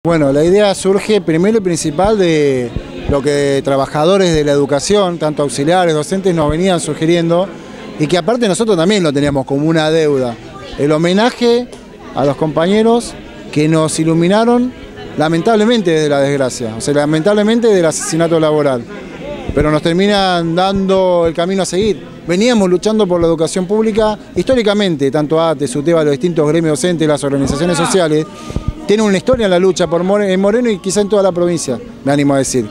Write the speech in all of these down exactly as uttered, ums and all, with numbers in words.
Bueno, la idea surge primero y principal de lo que trabajadores de la educación, tanto auxiliares, docentes, nos venían sugiriendo y que aparte nosotros también lo teníamos como una deuda. El homenaje a los compañeros que nos iluminaron lamentablemente desde la desgracia, o sea, lamentablemente del asesinato laboral, pero nos terminan dando el camino a seguir. Veníamos luchando por la educación pública históricamente, tanto ATE, SUTEBA, los distintos gremios docentes, las organizaciones sociales, tienen una historia en la lucha por Moreno, en Moreno y quizá en toda la provincia, me animo a decir.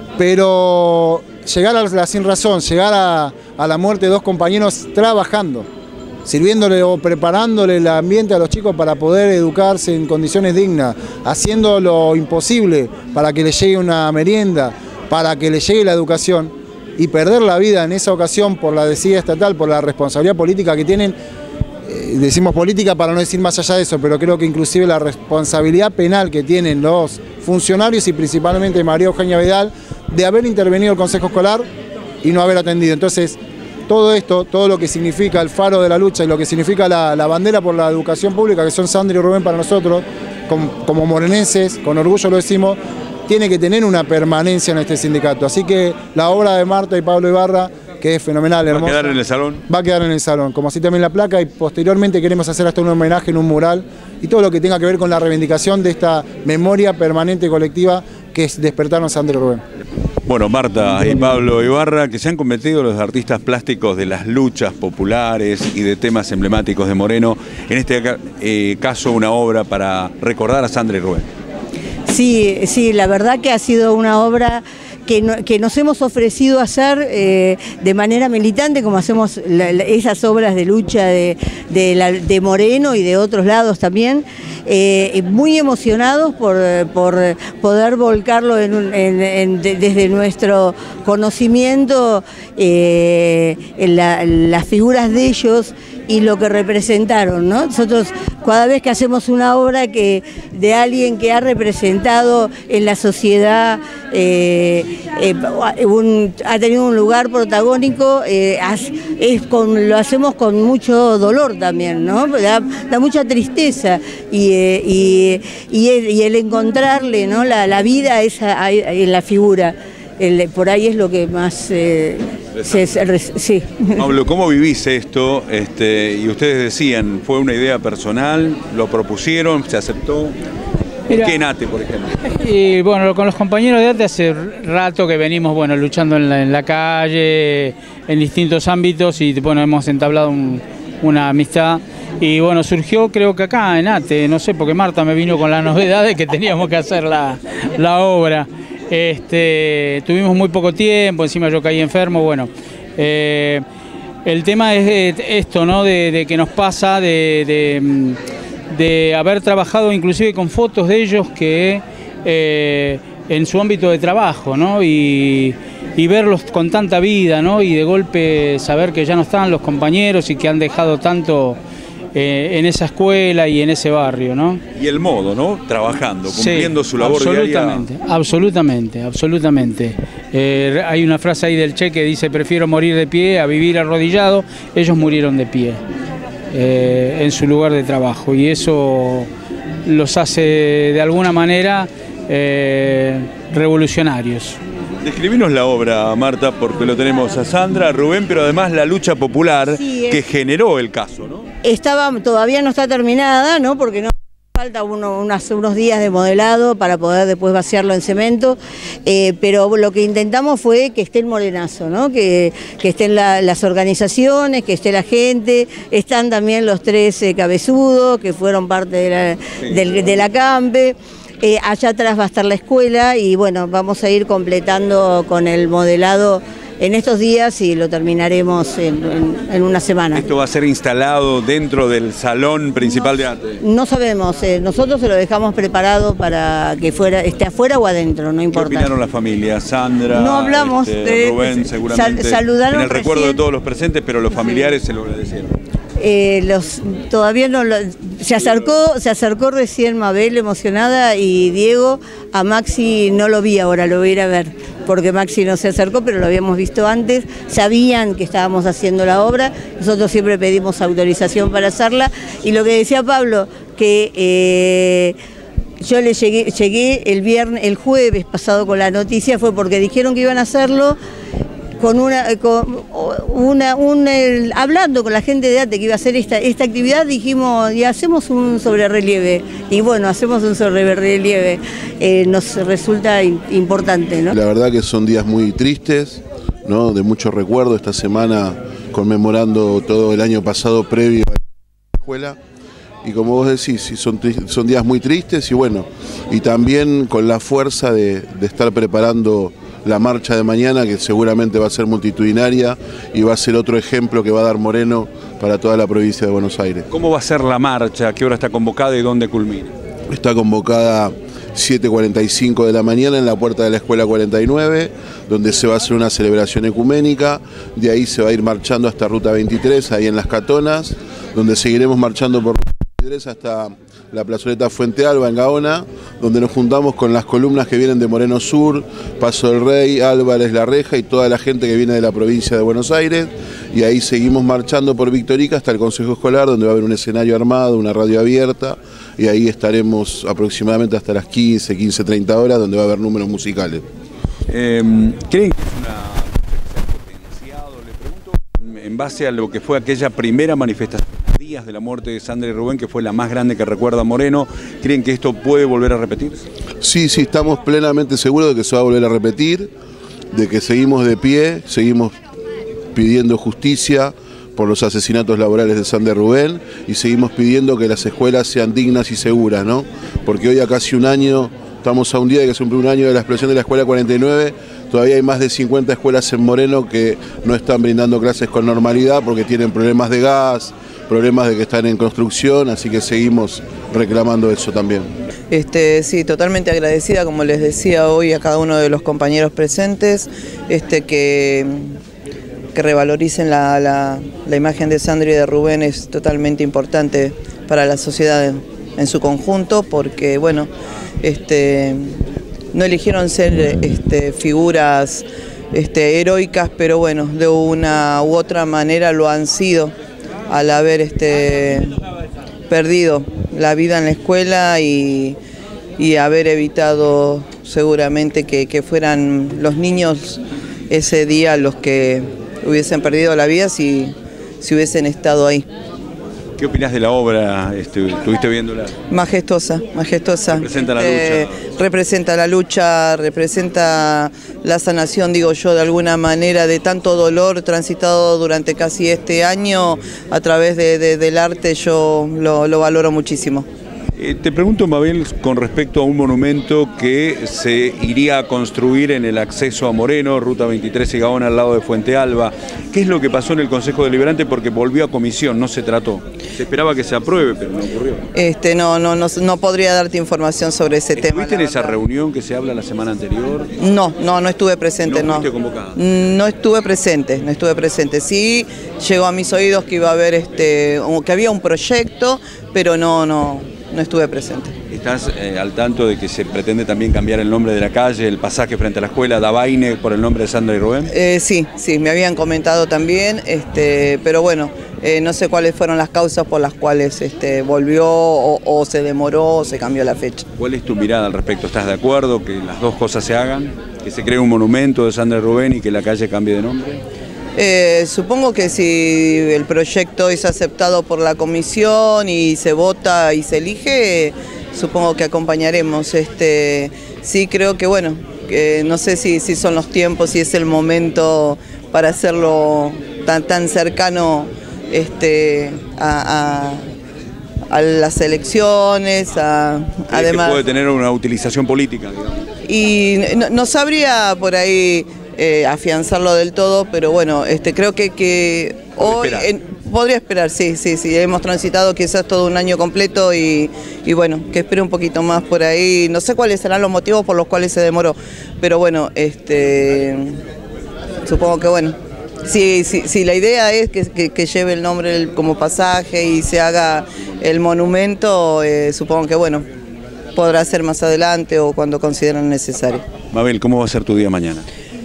Pero llegar a la sin razón, llegar a, a la muerte de dos compañeros trabajando, sirviéndole o preparándole el ambiente a los chicos para poder educarse en condiciones dignas, haciendo lo imposible para que les llegue una merienda, para que les llegue la educación, y perder la vida en esa ocasión por la desidia estatal, por la responsabilidad política que tienen, eh, decimos política para no decir más allá de eso, pero creo que inclusive la responsabilidad penal que tienen los funcionarios y principalmente María Eugenia Vidal, de haber intervenido el Consejo Escolar y no haber atendido. Entonces, todo esto, todo lo que significa el faro de la lucha y lo que significa la, la bandera por la educación pública, que son Sandra y Rubén para nosotros, como, como morenenses, con orgullo lo decimos, tiene que tener una permanencia en este sindicato. Así que la obra de Marta y Pablo Ibarra, que es fenomenal, hermosa. ¿Va a quedar en el salón? Va a quedar en el salón, como así también la placa, y posteriormente queremos hacer hasta un homenaje en un mural y todo lo que tenga que ver con la reivindicación de esta memoria permanente colectiva que es despertarnos Sandra y Rubén. Bueno, Marta y Pablo Ibarra, que se han convertido los artistas plásticos de las luchas populares y de temas emblemáticos de Moreno, en este eh, caso una obra para recordar a Sandra y Rubén. Sí, sí, la verdad que ha sido una obra que, no, que nos hemos ofrecido hacer eh, de manera militante, como hacemos la, la, esas obras de lucha de, de, la, de Moreno y de otros lados también, eh, muy emocionados por, por poder volcarlo en, en, en, de, desde nuestro conocimiento, eh, en la, las figuras de ellos y lo que representaron, ¿no? Nosotros cada vez que hacemos una obra que de alguien que ha representado en la sociedad, eh, eh, un, ha tenido un lugar protagónico, eh, es con, lo hacemos con mucho dolor también, ¿no? Da, da mucha tristeza y, eh, y, y, el, y el encontrarle, ¿no? la, la vida esa, en la figura. El, por ahí es lo que más eh, se, se, sí. Pablo, ¿cómo vivís esto? Este, y ustedes decían, ¿fue una idea personal? ¿Lo propusieron? ¿Se aceptó? ¿Por qué en ATE, por ejemplo? Y bueno, con los compañeros de ATE hace rato que venimos bueno, luchando en la, en la calle, en distintos ámbitos y bueno, hemos entablado un, una amistad. Y bueno, surgió creo que acá en ATE, no sé, porque Marta me vino con la novedad de que teníamos que hacer la, la obra. Este, tuvimos muy poco tiempo, encima yo caí enfermo, bueno, eh, el tema es esto, ¿no? De, de que nos pasa de, de, de haber trabajado inclusive con fotos de ellos que eh, en su ámbito de trabajo, ¿no? Y, y verlos con tanta vida, ¿no? Y de golpe saber que ya no están los compañeros y que han dejado tanto Eh, en esa escuela y en ese barrio, ¿no? Y el modo, ¿no? Trabajando, cumpliendo sí, su labor absolutamente, diaria. Absolutamente, absolutamente. Eh, hay una frase ahí del Che que dice, prefiero morir de pie a vivir arrodillado. Ellos murieron de pie eh, en su lugar de trabajo y eso los hace de alguna manera eh, revolucionarios. Describinos la obra, Marta, porque lo tenemos a Sandra, a Rubén, pero además la lucha popular sí, que generó el caso, ¿no? Estaba, todavía no está terminada, ¿no? Porque no falta uno, unas, unos días de modelado para poder después vaciarlo en cemento, eh, pero lo que intentamos fue que esté el morenazo, ¿no? Que, que estén la, las organizaciones, que esté la gente, están también los tres eh, cabezudos que fueron parte de la, sí, del, de la CAMPE. Eh, allá atrás va a estar la escuela y bueno, vamos a ir completando con el modelado en estos días y lo terminaremos en, en, en una semana. ¿Esto va a ser instalado dentro del salón principal no, de ATE? No sabemos, eh, nosotros se lo dejamos preparado para que fuera, esté afuera o adentro, no importa. ¿Qué opinaron la familia? Sandra, no hablamos este, de, Rubén seguramente, sal, saludaron en el recuerdo recién, de todos los presentes, pero los familiares sí se lo agradecieron. Eh, los, todavía no lo, se acercó, se acercó recién Mabel emocionada y Diego, a Maxi no lo vi ahora, lo voy a ir a ver, porque Maxi no se acercó, pero lo habíamos visto antes, sabían que estábamos haciendo la obra, nosotros siempre pedimos autorización para hacerla, y lo que decía Pablo, que eh, yo le llegué, llegué el viernes, el jueves pasado con la noticia, fue porque dijeron que iban a hacerlo con una, con una un, el, hablando con la gente de ATE que iba a hacer esta, esta actividad, dijimos, y hacemos un sobrerrelieve, y bueno, hacemos un sobrerelieve, eh, nos resulta importante, ¿no? La verdad que son días muy tristes, ¿no? De mucho recuerdo, esta semana conmemorando todo el año pasado previo a la escuela. Y como vos decís, son, son días muy tristes y bueno, y también con la fuerza de, de estar preparando la marcha de mañana, que seguramente va a ser multitudinaria y va a ser otro ejemplo que va a dar Moreno para toda la provincia de Buenos Aires. ¿Cómo va a ser la marcha? ¿A qué hora está convocada y dónde culmina? Está convocada siete cuarenta y cinco de la mañana en la puerta de la Escuela cuarenta y nueve, donde se va a hacer una celebración ecuménica. De ahí se va a ir marchando hasta Ruta veintitrés, ahí en Las Catonas, donde seguiremos marchando por hasta la plazoleta Fuente Alba en Gaona, donde nos juntamos con las columnas que vienen de Moreno Sur, Paso del Rey, Álvarez, La Reja y toda la gente que viene de la provincia de Buenos Aires, y ahí seguimos marchando por Victorica hasta el Consejo Escolar, donde va a haber un escenario armado, una radio abierta, y ahí estaremos aproximadamente hasta las quince, quince, treinta horas, donde va a haber números musicales. Eh, ¿Creen que es una potenciado? Le pregunto en base a lo que fue aquella primera manifestación días de la muerte de Sandra y Rubén, que fue la más grande que recuerda Moreno. ¿Creen que esto puede volver a repetirse? Sí, sí, estamos plenamente seguros de que se va a volver a repetir, de que seguimos de pie, seguimos pidiendo justicia por los asesinatos laborales de Sandra y Rubén y seguimos pidiendo que las escuelas sean dignas y seguras, ¿no? Porque hoy a casi un año, estamos a un día de que se cumple un año de la explosión de la Escuela cuarenta y nueve, todavía hay más de cincuenta escuelas en Moreno que no están brindando clases con normalidad porque tienen problemas de gas, problemas de que están en construcción, así que seguimos reclamando eso también. Este, sí, totalmente agradecida, como les decía hoy a cada uno de los compañeros presentes, este, que, que revaloricen la, la, la imagen de Sandra y de Rubén es totalmente importante para la sociedad en, en su conjunto, porque bueno, este, no eligieron ser este, figuras este, heroicas, pero bueno, de una u otra manera lo han sido, al haber este, perdido la vida en la escuela y, y haber evitado seguramente que, que fueran los niños ese día los que hubiesen perdido la vida si, si hubiesen estado ahí. ¿Qué opinas de la obra? Este, ¿Estuviste viéndola? Majestuosa, majestuosa. Representa la lucha. Eh, representa la lucha, representa la sanación, digo yo, de alguna manera, de tanto dolor transitado durante casi este año a través de, de, del arte. Yo lo, lo valoro muchísimo. Eh, te pregunto, Mabel, con respecto a un monumento que se iría a construir en el acceso a Moreno, Ruta veintitrés y Gaona, al lado de Fuente Alba. ¿Qué es lo que pasó en el Consejo Deliberante? Porque volvió a comisión, no se trató. Se esperaba que se apruebe, pero no ocurrió. Este, no, no, no, no podría darte información sobre ese tema. ¿Estuviste en esa reunión que se habla la semana anterior? No, no, no estuve presente, no. ¿No fuiste convocada? No estuve presente, no estuve presente. Sí llegó a mis oídos que iba a haber este, que había un proyecto, pero no, no, no estuve presente. ¿Estás eh, al tanto de que se pretende también cambiar el nombre de la calle, el pasaje frente a la escuela, Davaine, por el nombre de Sandra y Rubén? Eh, sí, sí, me habían comentado también, este, pero bueno, eh, no sé cuáles fueron las causas por las cuales este, volvió o, o se demoró o se cambió la fecha. ¿Cuál es tu mirada al respecto? ¿Estás de acuerdo que las dos cosas se hagan? ¿Que se cree un monumento de Sandra y Rubén y que la calle cambie de nombre? Eh, supongo que si el proyecto es aceptado por la comisión y se vota y se elige, supongo que acompañaremos. Este, sí creo que bueno, que no sé si, si son los tiempos, si es el momento para hacerlo tan, tan cercano este, a, a, a las elecciones, a, además... Que puede tener una utilización política, digamos. Y no, no sabría por ahí... Eh, afianzarlo del todo, pero bueno, este, creo que, que hoy en, podría esperar, sí, sí, sí, hemos transitado quizás todo un año completo y, y bueno, que espere un poquito más por ahí, no sé cuáles serán los motivos por los cuales se demoró, pero bueno, este, supongo que bueno, si, si, si la idea es que, que, que lleve el nombre como pasaje y se haga el monumento, eh, supongo que bueno, podrá ser más adelante o cuando consideren necesario. Mabel, ¿cómo va a ser tu día mañana?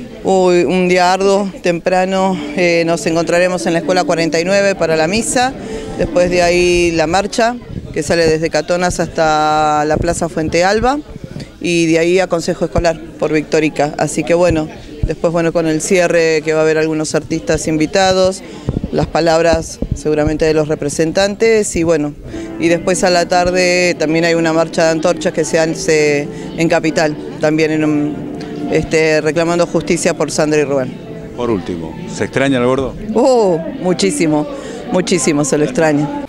Uy, un día arduo, temprano, eh, nos encontraremos en la Escuela cuarenta y nueve para la misa, después de ahí la marcha, que sale desde Catonas hasta la Plaza Fuente Alba y de ahí a Consejo Escolar por Victorica. Así que bueno, después bueno con el cierre que va a haber algunos artistas invitados, las palabras seguramente de los representantes y bueno, y después a la tarde también hay una marcha de antorchas que se hace en Capital, también en un, este, reclamando justicia por Sandra y Rubén. Por último, ¿se extraña el gordo? Oh, muchísimo, muchísimo se lo extraña.